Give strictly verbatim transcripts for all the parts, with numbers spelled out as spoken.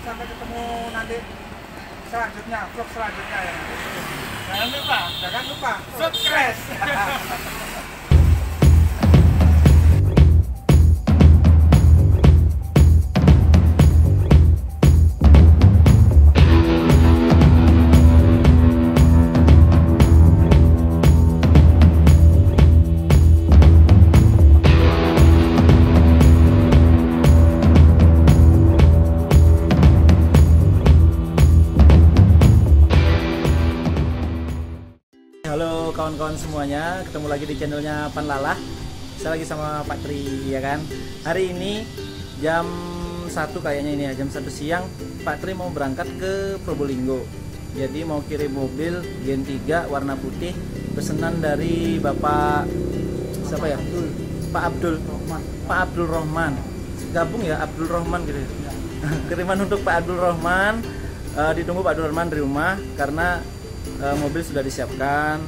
sampai ketemu nanti selanjutnya, vlog selanjutnya ya. Jangan lupa, jangan lupa subscribe. Halo kawan-kawan semuanya, ketemu lagi di channelnya Panlalah. Saya lagi sama Pak Tri ya kan. Hari ini jam satu kayaknya ini ya, jam satu siang Pak Tri mau berangkat ke Probolinggo. Jadi mau kirim mobil Gen tiga warna putih, pesanan dari Bapak siapa ya? Abdul. Pak Abdul Rohman. Pak Abdul Rohman. Gabung ya Abdul Rohman gitu. Ya. Kiriman untuk Pak Abdul Rohman. Uh, ditunggu Pak Abdul Rohman di rumah karena Uh, mobil sudah disiapkan.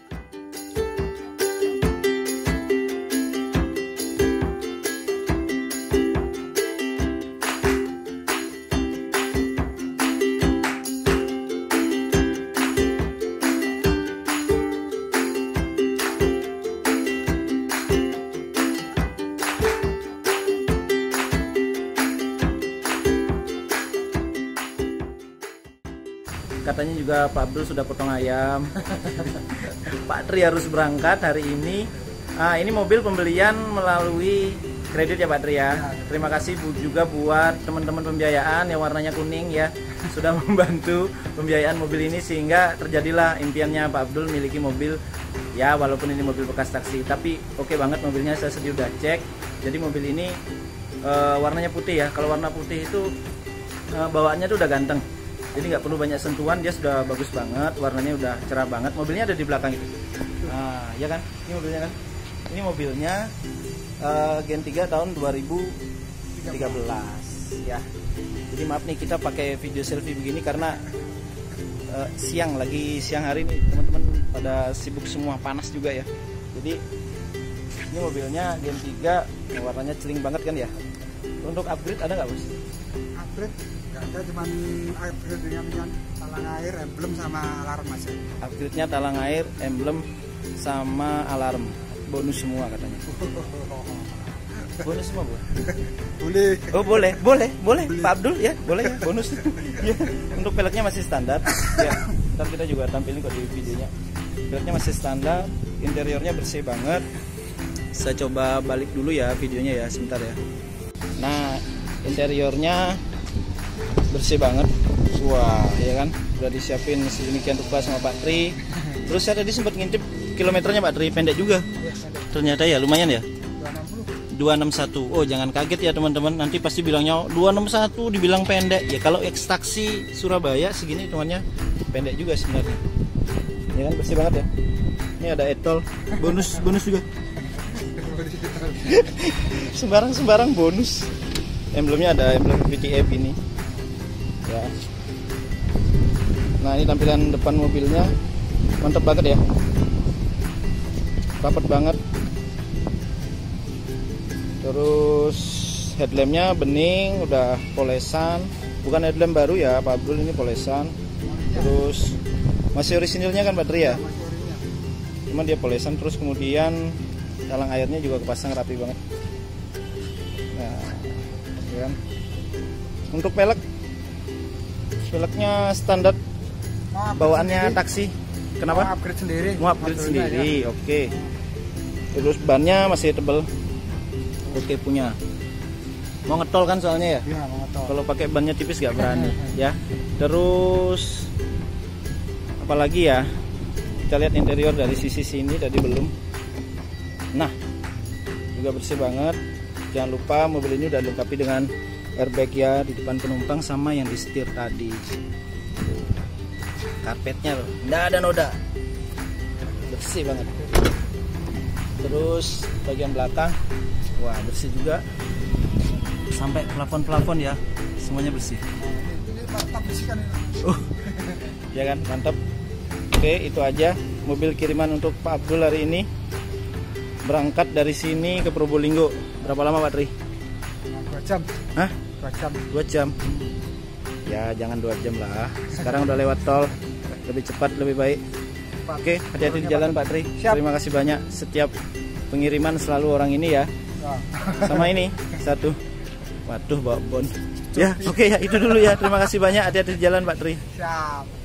Katanya juga Pak Abdul sudah potong ayam. Pak Tri harus berangkat hari ini. Ah, ini mobil pembelian melalui kredit ya Pak Tri ya. Terima kasih bu, juga buat teman-teman pembiayaan yang warnanya kuning ya, sudah membantu pembiayaan mobil ini sehingga terjadilah impiannya Pak Abdul miliki mobil ya, walaupun ini mobil bekas taksi, tapi oke okay banget mobilnya. Saya sendiri udah cek. Jadi mobil ini uh, warnanya putih ya. Kalau warna putih itu uh, bawaannya tuh udah ganteng. Jadi nggak perlu banyak sentuhan, dia sudah bagus banget, warnanya udah cerah banget. Mobilnya ada di belakang itu. Nah, ya kan? Ini mobilnya kan? Ini mobilnya uh, Gen tiga tahun dua ribu tiga belas ya. Jadi maaf nih kita pakai video selfie begini karena uh, siang lagi siang hari nih teman-teman pada sibuk semua, panas juga ya. Jadi ini mobilnya Gen tiga warnanya celing banget kan ya. Untuk upgrade ada nggak bos? Upgrade nggak ada, cuman upgrade dengan talang air, emblem sama alarm aja. Upgrade-nya talang air, emblem sama alarm. Bonus semua katanya. Bonus semua bu? Boleh. Oh boleh, boleh, boleh, boleh. Pak Abdul ya, boleh ya, bonus. Ya. Untuk peleknya masih standar. Ya, ntar kita juga tampilin kok di videonya. Peleknya masih standar, interiornya bersih banget. Saya coba balik dulu ya videonya ya, sebentar ya. Nah, interiornya bersih banget. Wah, ya kan? Udah disiapin sedemikian rupa sama Pak Tri. Terus saya tadi sempat ngintip kilometernya Pak Tri, pendek juga. Ternyata ya lumayan ya. dua enam satu. Oh, jangan kaget ya teman-teman. Nanti pasti bilangnya dua enam satu dibilang pendek. Ya kalau eks taksi Surabaya segini temannya pendek juga sebenarnya. Ya kan, bersih banget ya. Ini ada etol, bonus bonus juga. Sembarang-sembarang bonus. Emblemnya ada emblem V T F ini. Ya. Nah, ini tampilan depan mobilnya. Mantap banget ya. Rapat banget. Terus headlampnya bening, udah polesan. Bukan headlamp baru ya, Pak Abdul, ini polesan. Terus masih orisinilnya kan Pak Tri ya? Cuman dia polesan, terus kemudian talang airnya juga kepasang rapi banget. Nah, ya kan? Untuk pelek, peleknya standar bawaannya sendiri. Taksi. Kenapa? Mau upgrade sendiri. Mau upgrade sendiri, ya. Oke. Terus bannya masih tebel. Oke punya. Mau ngetol kan soalnya ya? Iya, mau ngetol. Kalau pakai bannya tipis gak berani ya. Terus apalagi ya? Kita lihat interior dari sisi sini tadi belum. Nah, juga bersih banget. Jangan lupa mobil ini udah dilengkapi dengan airbag ya di depan penumpang sama yang di setir tadi. Karpetnya loh, nggak ada noda, bersih banget. Terus bagian belakang, wah bersih juga. Sampai plafon-plafon ya, semuanya bersih. Ini mantap bersih kan ini. Uh, ya kan, mantap. Oke, itu aja mobil kiriman untuk Pak Abdul hari ini. Berangkat dari sini ke Probolinggo. Berapa lama Pak Tri? Dua jam. Hah? Dua jam. Dua jam. Ya jangan dua jam lah. Sekarang udah lewat tol, lebih cepat lebih baik. Oke, hati-hati di jalan Pak Tri. Siap. Terima kasih banyak. Setiap pengiriman selalu orang ini ya. Sama ini satu. Waduh, bawa bon. Ya, oke ya itu dulu ya. Terima kasih banyak. Hati-hati di jalan Pak Tri. Siap.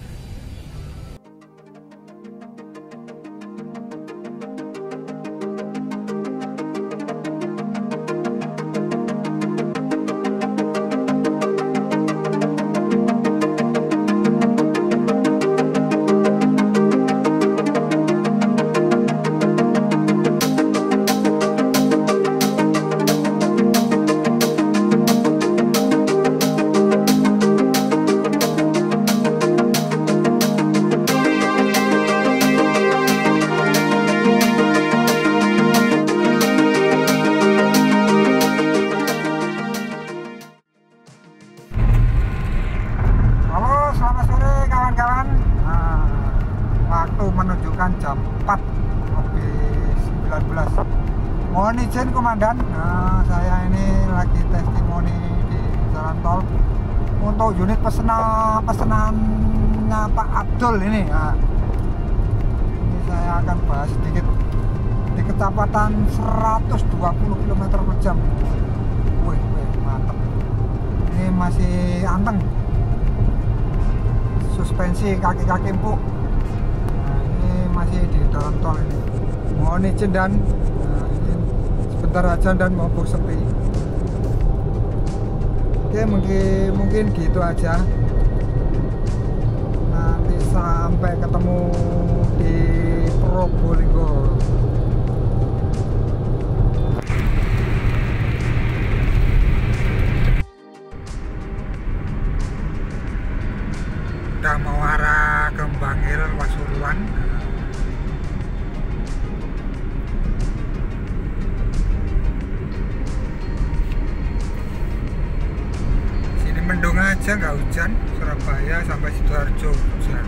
Waktu menunjukkan jam empat lebih sembilan belas. Mohon izin komandan, nah, saya ini lagi testimoni di jalan tol untuk unit pesanan pesanannya Pak Abdul ini. Nah, ini saya akan bahas sedikit di kecepatan seratus dua puluh kilometer per jam. Wih, wih, mantap. Ini masih anteng. Suspensi kaki-kaki empuk. Masih di dalam tol ini. Mohon izin dan nah, ini sebentar aja dan maupun sepi. Oke, mungkin mungkin gitu aja. Nanti sampai ketemu di Probolinggo. Udah mau arah ke Bangil Pasuruan. Mendung aja, nggak hujan. Surabaya sampai Sidoarjo hujan.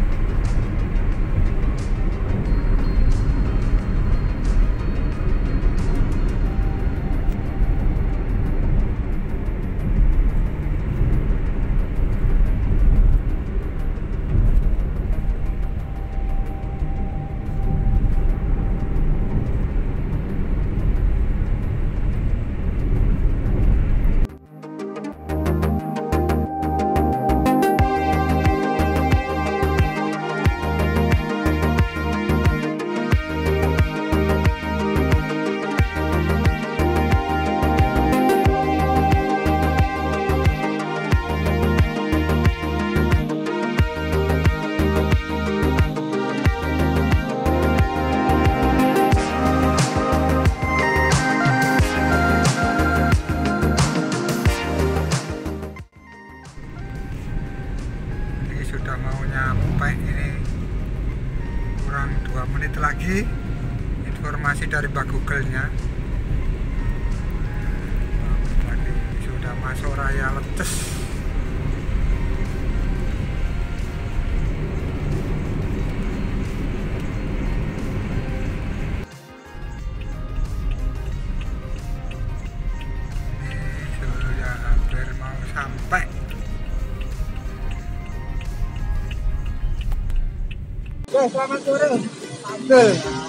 Sudah mau nyampe, ini kurang dua menit lagi. Informasi dari Mbak Google-nya lagi sudah masuk Raya Leces. Ini sudah hampir mau sampai. Oke, selamat sore, Abdul.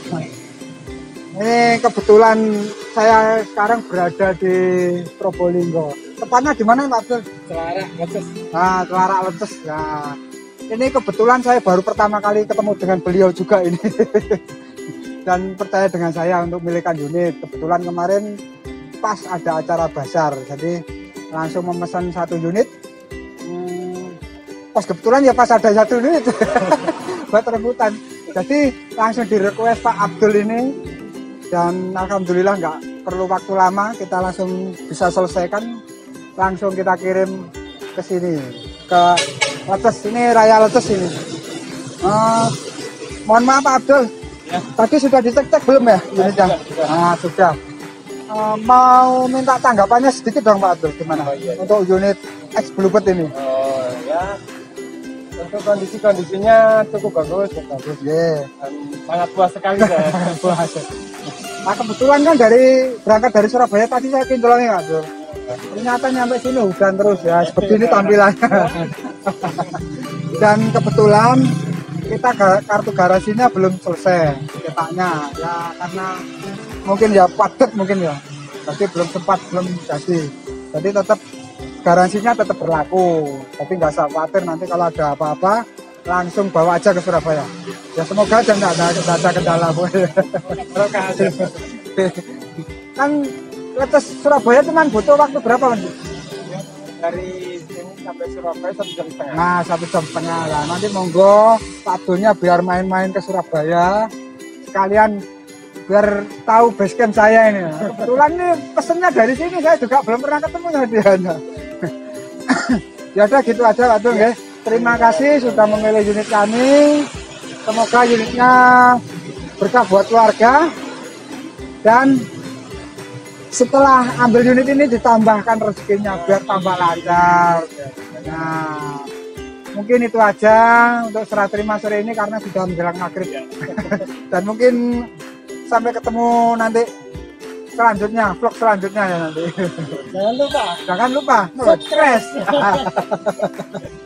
Ini kebetulan saya sekarang berada di Probolinggo. Tepatnya di mana, Pak Abdul? Telarak Leces. Nah, Telarak Leces. Nah, ini kebetulan saya baru pertama kali ketemu dengan beliau juga ini. Dan percaya dengan saya untuk memilihkan unit. Kebetulan kemarin pas ada acara bazar, jadi langsung memesan satu unit. Hmm, pas kebetulan ya pas ada satu unit. Buat rebutan, jadi langsung di request Pak Abdul ini, dan alhamdulillah nggak perlu waktu lama, kita langsung bisa selesaikan, langsung kita kirim ke sini, ke Leces. Ini Raya Leces ini. Uh, mohon maaf Pak Abdul, ya. Tadi sudah dicek-cek belum ya? Ya, sudah, sudah. Nah, sudah. Uh, mau minta tanggapannya sedikit dong Pak Abdul, gimana? Oh, iya. Untuk unit X Bluebird ini? Oh ya. Untuk kondisi-kondisinya cukup bagus, cukup bagus, yeah. Dan sangat puas sekali saya. Puas. Nah kebetulan kan dari berangkat dari Surabaya tadi saya kincolongin Pak Abdul. Ternyata nyampe sini hujan terus ya, seperti ini tampilannya. Dan kebetulan kita kartu garasinya belum selesai cetaknya ya, karena mungkin ya padat mungkin ya, tapi belum sempat belum jadi. Jadi tetap garansinya tetap berlaku, tapi nggak usah khawatir, nanti kalau ada apa-apa langsung bawa aja ke Surabaya ya, semoga aja nggak ada, nggak ada kendala. Kan ke Surabaya cuman butuh waktu berapa Mas? Dari sini sampai Surabaya satu jam setengah. Nah, satu jam setengah lah. Nanti monggo Pak Abdulnya biar main-main ke Surabaya, sekalian biar tahu basecamp saya ini. Kebetulan nih pesennya dari sini, saya juga belum pernah ketemu sama dia. Ya udah gitu aja Pak Abdul, ya. Terima kasih sudah memilih unit kami. Semoga unitnya berkah buat keluarga, dan setelah ambil unit ini ditambahkan rezekinya biar tambah lancar. Nah, mungkin itu aja untuk serah terima sore ini karena sudah menjelang maghrib. Dan mungkin sampai ketemu nanti selanjutnya, vlog selanjutnya ya nanti. Jangan lupa. Jangan lupa subscribe.